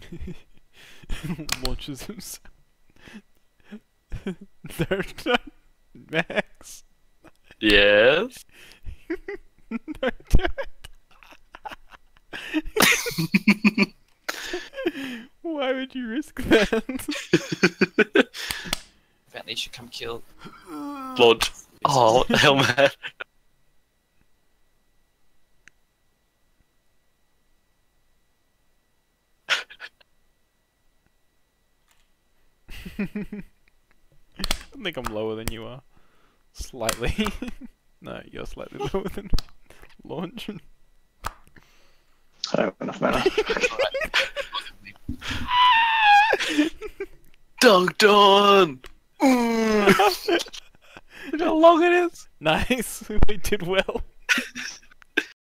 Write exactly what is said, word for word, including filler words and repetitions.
Launches himself. They're done. Max. Yes. Don't do it. Why would you risk that? Bentley should come kill. Blood. Oh, what the hell, man? I think I'm lower than you are. Slightly. No, you're slightly lower than launch. I don't have enough mana. Dunked on! Look how long it is! Nice, we did well.